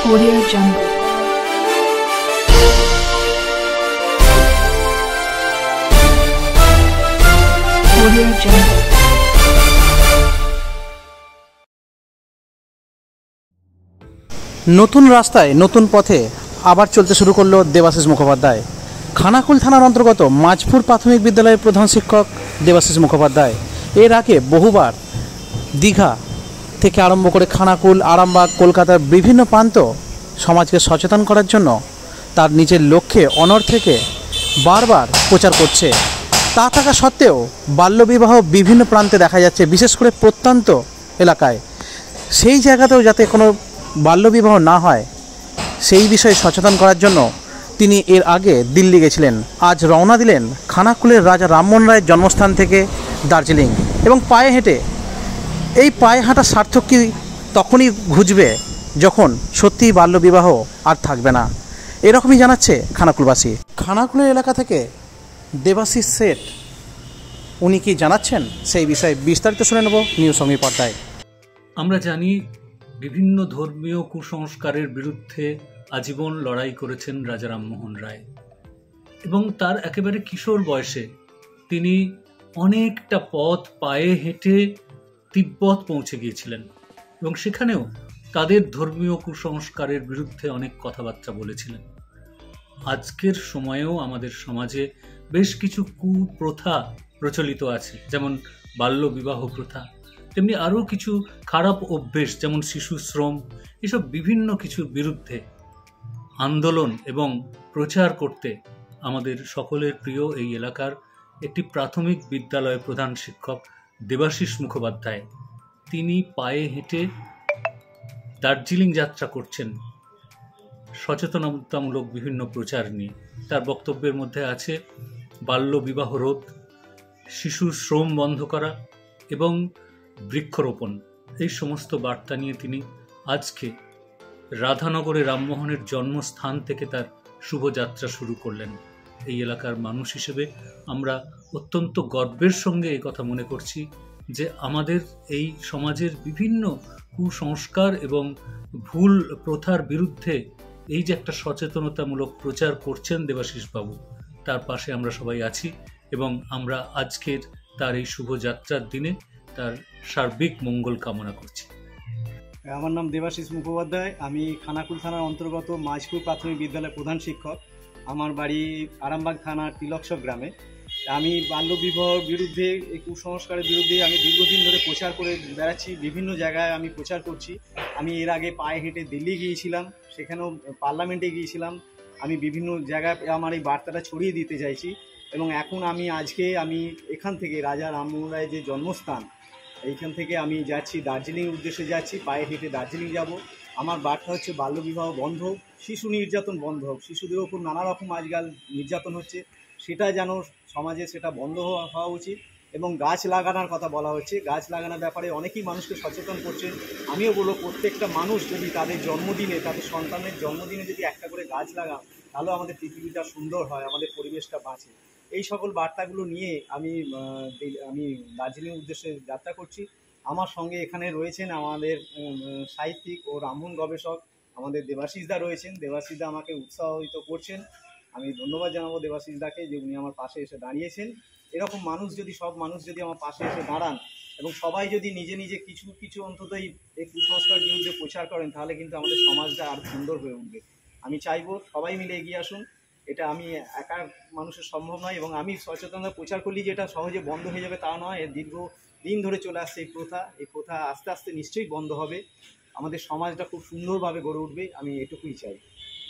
Audio Jungle. Audio Jungle. নতুন রাস্তায় নতুন পথে আবার চলতে শুরু করলো দেবাশিস মুখোপাধ্যায়। খানাকুল থানার অন্তর্গত মাঝপুর প্রাথমিক বিদ্যালয়ের প্রধান শিক্ষক দেবাশিস মুখোপাধ্যায় এর আগে বহুবার দীঘা থেকে আরম্ভ করে খানাকুল, আরামবাগ, কলকাতার বিভিন্ন প্রান্ত সমাজকে সচেতন করার জন্য তার নিজের লক্ষ্যে অনড় থেকে বারবার প্রচার করছে। তা থাকা সত্ত্বেও বাল্যবিবাহ বিভিন্ন প্রান্তে দেখা যাচ্ছে, বিশেষ করে প্রত্যন্ত এলাকায়। সেই জায়গাতেও যাতে কোনো বাল্যবিবাহ না হয় সেই বিষয়ে সচেতন করার জন্য তিনি এর আগে দিল্লি গেছিলেন। আজ রওনা দিলেন খানাকুলের রাজা রামমোহন রায়ের জন্মস্থান থেকে দার্জিলিং, এবং পায়ে হেঁটে। এই পায়ে হাঁটা সার্থক কি তখনই ঘুচবে যখন সত্যিই বাল্যবিবাহ আর থাকবে না, এরকমই জানাচ্ছে খানাকুলবাসী। খানাকুলের এলাকা থেকে দেবাশিস শেঠ উনি কি জানাচ্ছেন সেই বিষয়ে বিস্তারিত শুনে নেব নিউজ সমীর পর্দায়। আমরা জানি বিভিন্ন ধর্মীয় কুসংস্কারের বিরুদ্ধে আজীবন লড়াই করেছেন রাজা রামমোহন রায়, এবং তার একেবারে কিশোর বয়সে তিনি অনেকটা পথ পায়ে হেঁটে তিব্বত পৌঁছে গিয়েছিলেন, এবং সেখানেও তাদের ধর্মীয় কুসংস্কারের বিরুদ্ধে অনেক কথাবার্তা বলেছিলেন। আজকের সময়েও আমাদের সমাজে বেশ কিছু কুপ্রথা প্রচলিত আছে, যেমন বাল্যবিবাহ প্রথা, তেমনি আরও কিছু খারাপ অভ্যেস যেমন শিশু শ্রম। এসব বিভিন্ন কিছুর বিরুদ্ধে আন্দোলন এবং প্রচার করতে আমাদের সকলের প্রিয় এই এলাকার একটি প্রাথমিক বিদ্যালয়ের প্রধান শিক্ষক দেবাশিস মুখোপাধ্যায় তিনি পায়ে হেঁটে দার্জিলিং যাত্রা করছেন সচেতনতামূলক বিভিন্ন প্রচার নিয়ে। তার বক্তব্যের মধ্যে আছে বাল্যবিবাহ রোধ, শিশু শ্রম বন্ধ করা এবং বৃক্ষরোপণ। এই সমস্ত বার্তা নিয়ে তিনি আজকে রাধানগরে রামমোহনের জন্মস্থান থেকে তার শুভযাত্রা শুরু করলেন। এই এলাকার মানুষ হিসেবে আমরা অত্যন্ত গর্বের সঙ্গে এই কথা মনে করছি যে আমাদের এই সমাজের বিভিন্ন কুসংস্কার এবং ভুল প্রথার বিরুদ্ধে এই যে একটা সচেতনতামূলক প্রচার করছেন দেবাশিস বাবু, তার পাশে আমরা সবাই আছি, এবং আমরা আজকের তার এই শুভযাত্রার দিনে তার সার্বিক মঙ্গল কামনা করছি। আমার নাম দেবাশিস মুখোপাধ্যায়। আমি খানাকুল থানার অন্তর্গত মাঝপুর প্রাথমিক বিদ্যালয়ের প্রধান শিক্ষক। আমার বাড়ি আরামবাগ থানার তিলকসব গ্রামে। আমি বাল্যবিবাহর বিরুদ্ধে, এই কুসংস্কারের বিরুদ্ধে আমি দীর্ঘদিন ধরে প্রচার করে বেড়াচ্ছি। বিভিন্ন জায়গায় আমি প্রচার করছি। আমি এর আগে পায়ে হেঁটে দিল্লি গিয়েছিলাম, সেখানেও পার্লামেন্টে গিয়েছিলাম। আমি বিভিন্ন জায়গায় আমার এই বার্তাটা ছড়িয়ে দিতে চাইছি, এবং এখন আজকে আমি এখান থেকে রাজা রামমোহন রায়ের যে জন্মস্থান, এইখান থেকে আমি যাচ্ছি দার্জিলিং উদ্দেশ্যে যাচ্ছি, পায়ে হেঁটে দার্জিলিং যাব। আমার বার্তা হচ্ছে বাল্যবিবাহ বন্ধ হোক, শিশু নির্যাতন বন্ধ হোক। শিশুদের ওপর নানা রকম আজকাল নির্যাতন হচ্ছে, সেটা যেন সমাজে সেটা বন্ধ হওয়া উচিত। এবং গাছ লাগানোর কথা বলা হচ্ছে, গাছ লাগানোর ব্যাপারে অনেকেই মানুষকে সচেতন করছেন। আমিও বলবো প্রত্যেকটা মানুষ যদি তাদের জন্মদিনে, তাদের সন্তানের জন্মদিনে যদি একটা করে গাছ লাগান, তাহলে আমাদের পৃথিবীটা সুন্দর হয়, আমাদের পরিবেশটা বাঁচে। এই সকল বার্তাগুলো নিয়ে আমি দার্জিলিং উদ্দেশ্যে যাত্রা করছি। আমার সঙ্গে এখানে রয়েছেন আমাদের সাহিত্যিক ও রামমোহন গবেষক আমাদের দেবাশিসদা রয়েছেন। দেবাশিসদা আমাকে উৎসাহিত করছেন। আমি ধন্যবাদ জানাবো দেবাশিসদাকে যে উনি আমার পাশে এসে দাঁড়িয়েছেন। এরকম মানুষ যদি, সব মানুষ যদি আমার পাশে এসে দাঁড়ান এবং সবাই যদি নিজে নিজে কিছু কিছু অন্ততই এই কুসংস্কার বিরুদ্ধে প্রচার করেন, তাহলে কিন্তু আমাদের সমাজটা আরও সুন্দর হয়ে উঠবে। আমি চাইবো সবাই মিলে এগিয়ে আসুন। এটা আমি একা মানুষের সম্ভব নয়, এবং আমি সচেতনতা প্রচার করলে যে এটা সহজে বন্ধ হয়ে যাবে তা নয়। এর দীর্ঘদিন ধরে চলে আসছে এই প্রথা আস্তে আস্তে নিশ্চয়ই বন্ধ হবে। আমাদের সমাজটা খুব সুন্দরভাবে গড়ে উঠবে, আমি এটুকুই চাই।